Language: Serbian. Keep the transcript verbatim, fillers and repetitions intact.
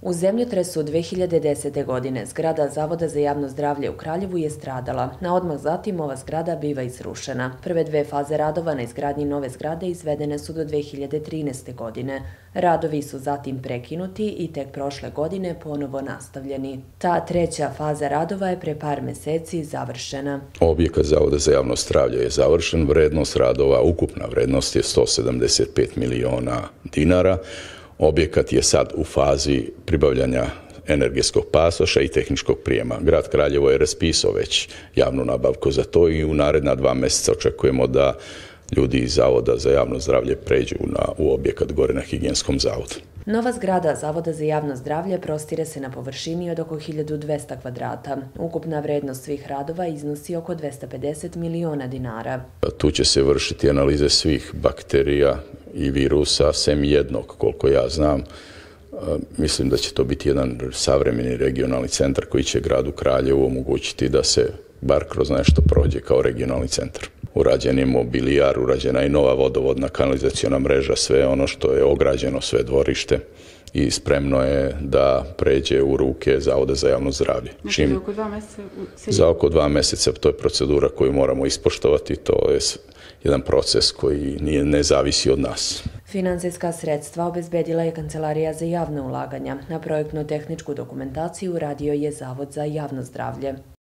U zemljotresu dve hiljade desete. godine zgrada Zavoda za javno zdravlje u Kraljevu je stradala, a odmah zatim ova zgrada biva izrušena. Prve dve faze radova na izgradnji nove zgrade izvedene su do dve hiljade trinaeste. godine. Radovi su zatim prekinuti i tek prošle godine ponovo nastavljeni. Ta treća faza radova je pre par meseci završena. Objekat Zavoda za javno zdravlje je završen, vrednost radova, ukupna vrednost je sto sedamdeset pet miliona dinara. Objekat je sad u fazi pribavljanja energetskog pasoša i tehničkog prijema. Grad Kraljevo je raspisao već javnu nabavku za to i u naredna dva mjeseca očekujemo da ljudi iz Zavoda za javno zdravlje pređu na, u objekat gore na Higijenskom zavodu. Nova zgrada Zavoda za javno zdravlje prostire se na površini od oko hiljadu dvesta kvadrata. Ukupna vrednost svih radova iznosi oko dvesta pedeset miliona dinara. Tu će se vršiti analize svih bakterija i virusa, sem jednog, koliko ja znam. Mislim da će to biti jedan savremeni regionalni centar koji će gradu Kraljevu omogućiti da se bar kroz nešto prođe kao regionalni centar. Urađen je mobilijar, urađena je nova vodovodna kanalizaciona mreža, sve ono što je ograđeno, sve dvorište i spremno je da pređe u ruke Zavoda za javno zdravlje. Znači za oko dva mjeseca? Za oko dva mjeseca, to je procedura koju moramo ispoštovati, to je jedan proces koji nije, ne zavisi od nas. Finansijska sredstva obezbedila je Kancelarija za javna ulaganja, a projektno-tehničku dokumentaciju uradio je Zavod za javno zdravlje.